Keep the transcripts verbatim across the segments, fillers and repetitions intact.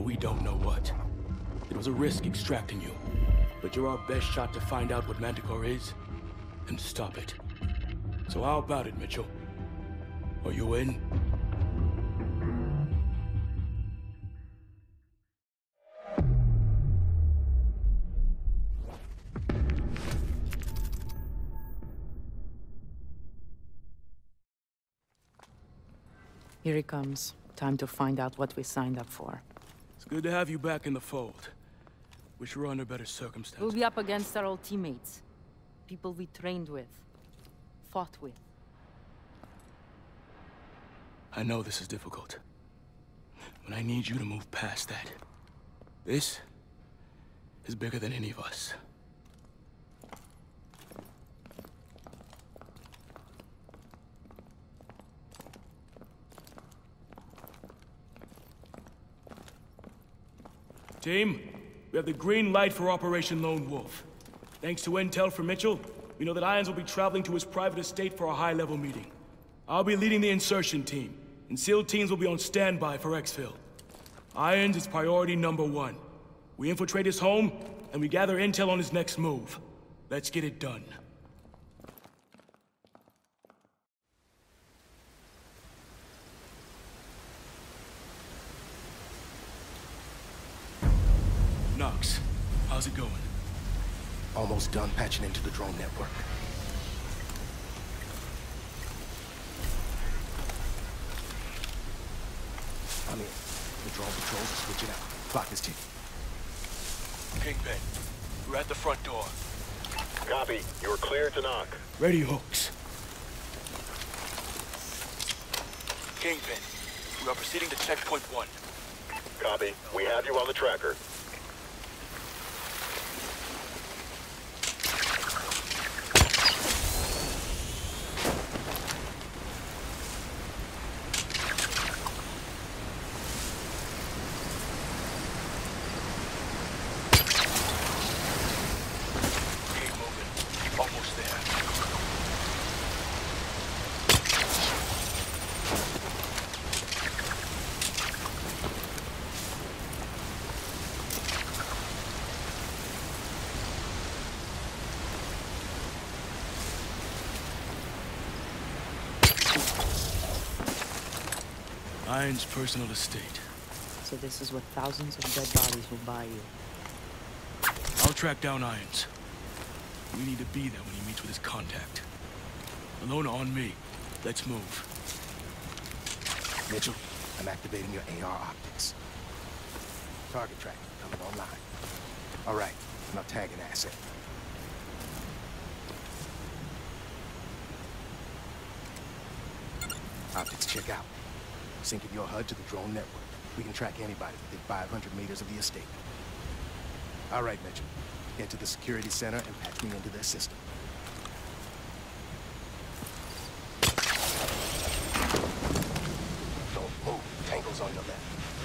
but we don't know what. It was a risk extracting you, but you're our best shot to find out what Manticore is and stop it. So how about it, Mitchell? Are you in? Here he comes. Time to find out what we signed up for. It's good to have you back in the fold. Wish we were under better circumstances. We'll be up against our old teammates. People we trained with. Fought with. I know this is difficult, but I need you to move past that. This is bigger than any of us. Team, we have the green light for Operation Lone Wolf. Thanks to intel from Mitchell, we know that Irons will be traveling to his private estate for a high-level meeting. I'll be leading the insertion team, and SEAL teams will be on standby for exfil. Irons is priority number one. We infiltrate his home, and we gather intel on his next move. Let's get it done. Knox, how's it going? Almost done patching into the drone network. I'm in. The drone patrols are switching out. Clock is ticking. Kingpin, we're at the front door. Copy. You're clear to knock. Ready, Hooks. Kingpin, we are proceeding to checkpoint one. Copy. We have you on the tracker. Irons' personal estate. So this is what thousands of dead bodies will buy you. I'll track down Irons. We need to be there when he meets with his contact. Alone on me. Let's move. Mitchell, I'm activating your A R optics. Target tracking coming online. All right, now tag an asset. Optics check out. Syncing your H U D to the drone network. We can track anybody within five hundred meters of the estate. All right, Mitchell. Get to the security center and patch me into their system. Don't move. Tangle's on your left.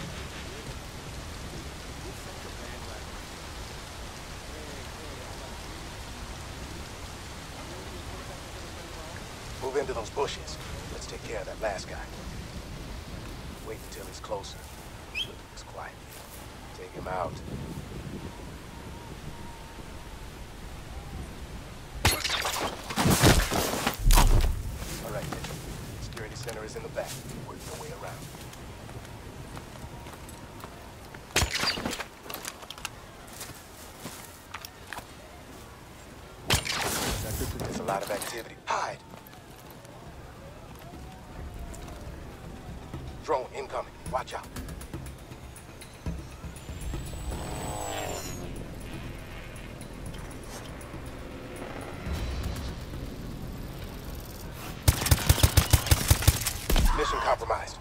Move into those bushes. Let's take care of that last guy. Wait until he's closer. It's quiet. Take him out. All right, Mitchell. Security center is in the back. Work your way around. There's a lot of activity. Hide! Drone incoming. Watch out. Mission compromised.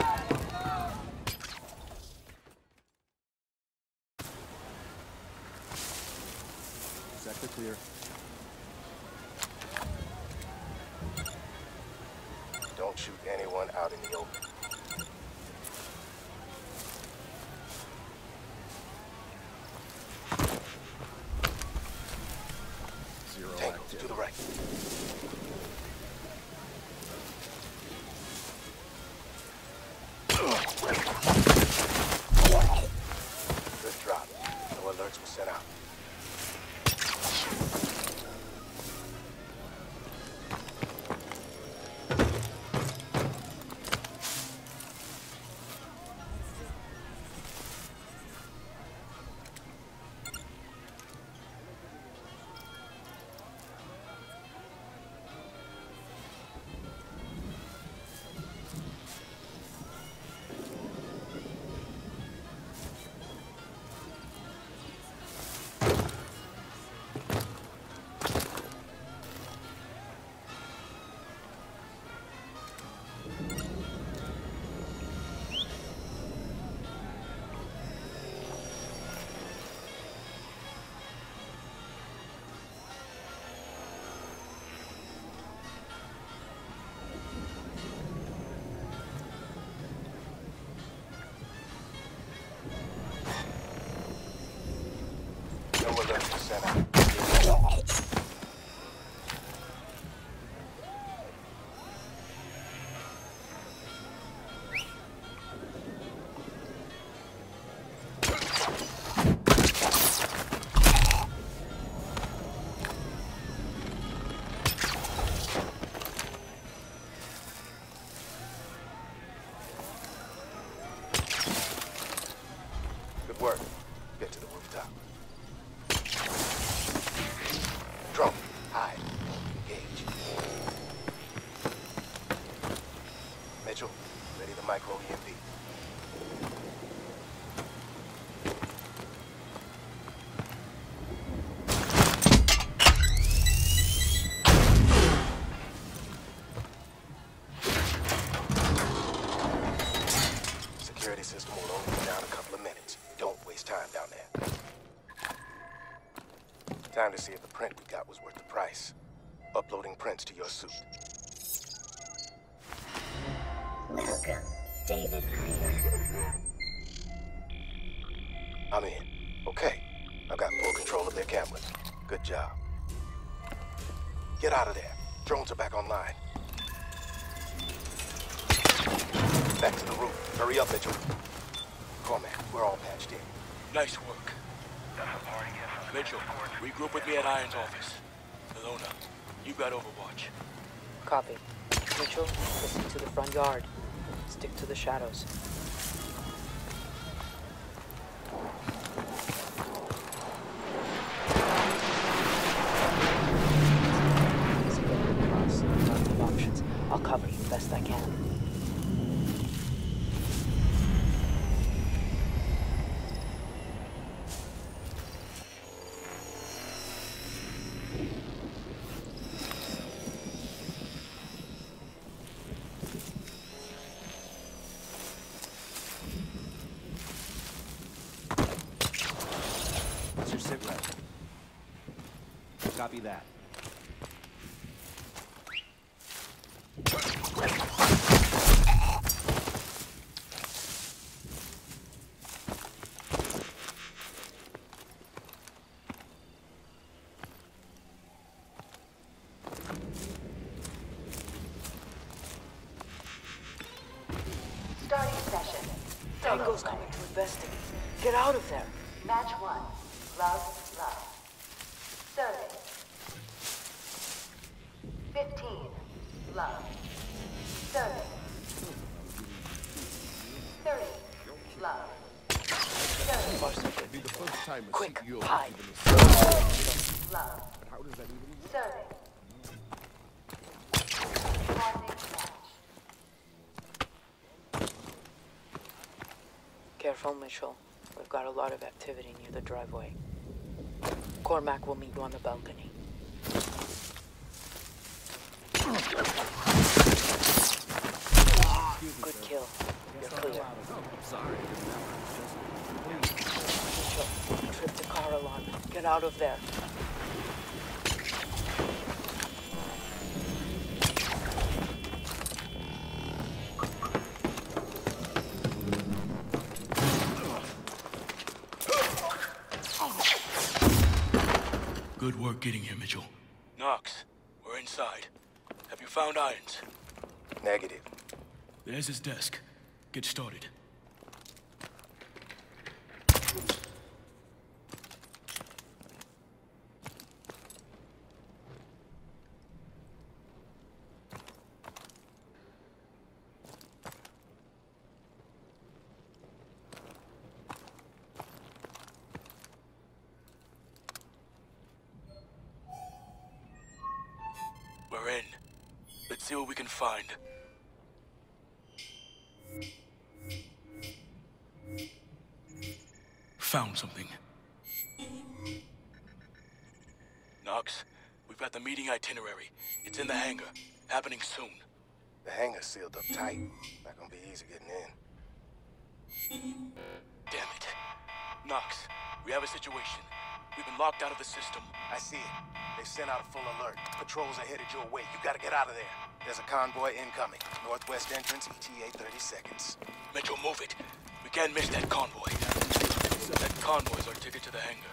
Sector clear. Don't shoot anyone out in the open. To the right. alerts were sent out. No alerts were sent out. Good work. Get to the rooftop. Drone, hide. Engage. Mitchell, ready the micro E M P. Security system will only be down a couple of minutes. Don't waste time down there. Time to see if the print we got was worth the price. Uploading prints to your suit. Welcome, David Hyder. I'm in. Okay. I've got full control of their cameras. Good job. Get out of there. Drones are back online. Back to the roof. Hurry up, Mitchell. Cormac, we're all patched in. Nice work. Mitchell, regroup with me at Irons' office. Ilona, you got Overwatch. Copy. Mitchell, listen to the front yard. Stick to the shadows. Easy getting across. Lots of options. I'll cover you best I can. What's your sit rep? Copy that. Starting session. Tango's coming to investigate. Get out of there. Match one. Love, love. Survey. Fifteen. Love. Survey. Thirty. Love. Survey. Be the first time a Quick, C E O hide. Love. But how does that even work? Survey. Pausing match. Careful, Mitchell. We've got a lot of activity near the driveway. Cormac will meet you on the balcony. Good kill. You're clear. I'm sorry. Mitchell, trip the car alarm. Get out of there. Good work getting here, Mitchell. Knox, we're inside. Have you found Irons? Negative. There's his desk. Get started. see what we can find. Found something. Knox, we've got the meeting itinerary. It's in the hangar. Happening soon. The hangar's sealed up tight. Not gonna be easy getting in. Damn it. Knox, we have a situation. We've been locked out of the system. I see it. They sent out a full alert. Patrols are headed your way. You gotta get out of there. There's a convoy incoming. Northwest entrance, E T A thirty seconds. Mitchell, move it. We can't miss that convoy. That convoy's our ticket to the hangar.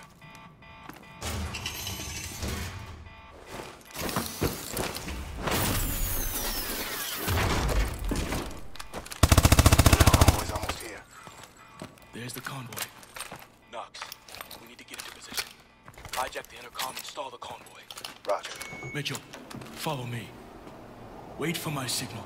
Convoy's almost here. There's the convoy. Knox, we need to get into position. Hijack the intercom and stall the convoy. Roger. Mitchell, follow me. Wait for my signal.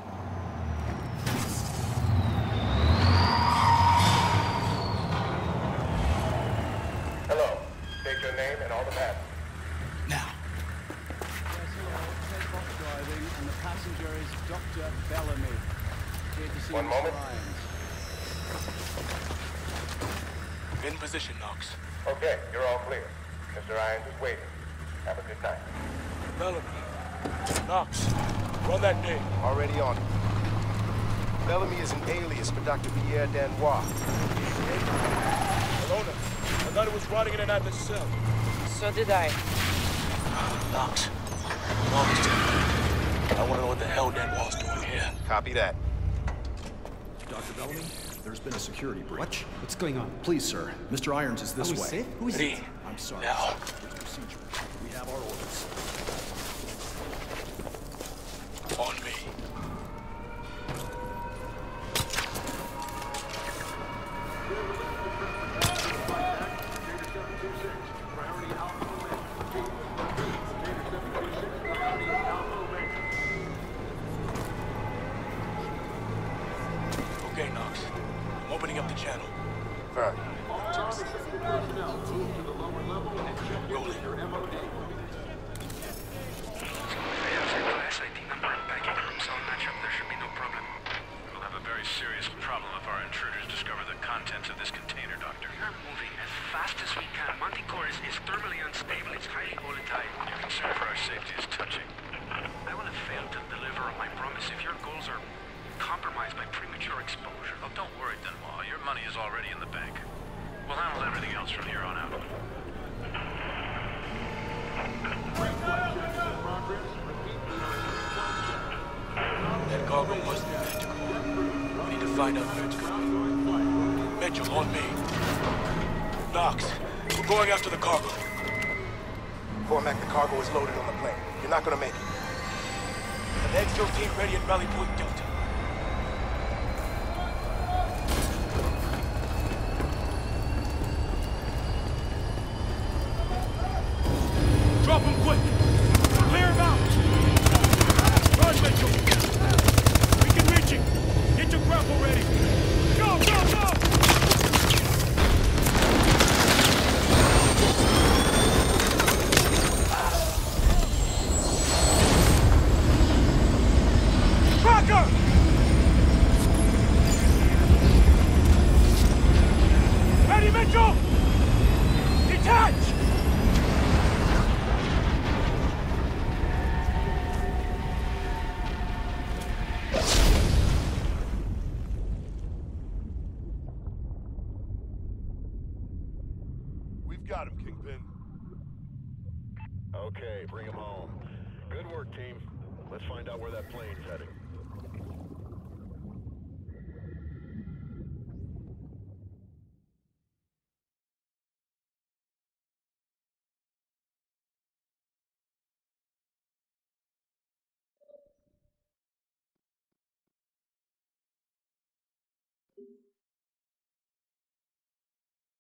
Hello. State your name and all the maps. Now. Yes, hello. Ted Box driving, and the passenger is Doctor Bellamy. Here to see One Mister moment. Irons. In position, Knox. Okay, you're all clear. Mister Irons is waiting. Have a good night. Bellamy. Knox, run that name. Already on it. Bellamy is an alias for Doctor Pierre Danois. Alona, I thought it was rotting in an atlas cell. So did I. Knox, Knox, I want to know what the hell Danois doing here. Copy that. Doctor Bellamy, there's been a security breach. What? What's going on? Please, sir. Mister Irons is this way. Who is Lee, it? I'm sorry. now. It's procedure. We have our orders. On me. Okay, Knox. I'm opening up the channel. Vern. Rolling. Class I D number and packing rooms all match up. There should be no problem. We'll have a very serious problem if our intruders discover the contents of this container, Doctor. We're moving as fast as we can. Montecore is, is thermally unstable. It's highly volatile. Your concern for our safety is touching. I will have failed to deliver on my promise if your goals are compromised by premature exposure. Oh, don't worry, Danois. Your money is already in the bank. We'll handle everything else from here on out. That cargo must be Manticore. We need to find out where it's going. Mitchell, on me. Knox, we're going after the cargo. Cormac, the cargo is loaded on the plane. You're not gonna make it. An exfil team ready at Valley Point Delta. Drop him quick! Clear him out! Run, Mitchell! We can reach him! Get your grapple ready! Go, go, go! Tracker! Ready, Mitchell! Detach! We've got him, Kingpin. Okay, bring him home. Good work, team. Let's find out where that plane's heading.